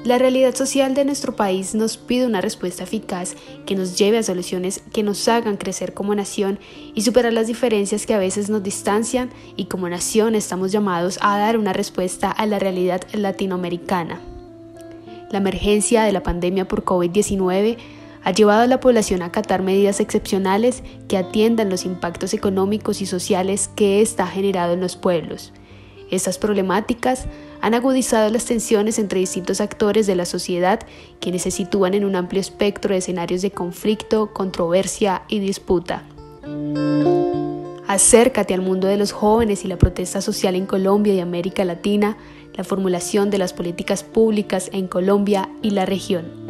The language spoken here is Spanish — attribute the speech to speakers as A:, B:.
A: La realidad social de nuestro país nos pide una respuesta eficaz que nos lleve a soluciones que nos hagan crecer como nación y superar las diferencias que a veces nos distancian, y como nación estamos llamados a dar una respuesta a la realidad latinoamericana. La emergencia de la pandemia por COVID-19 ha llevado a la población a acatar medidas excepcionales que atiendan los impactos económicos y sociales que ésta ha generado en los pueblos. Estas problemáticas han agudizado las tensiones entre distintos actores de la sociedad, quienes se sitúan en un amplio espectro de escenarios de conflicto, controversia y disputa. Acércate al mundo de los jóvenes y la protesta social en Colombia y América Latina, la formulación de las políticas públicas en Colombia y la región.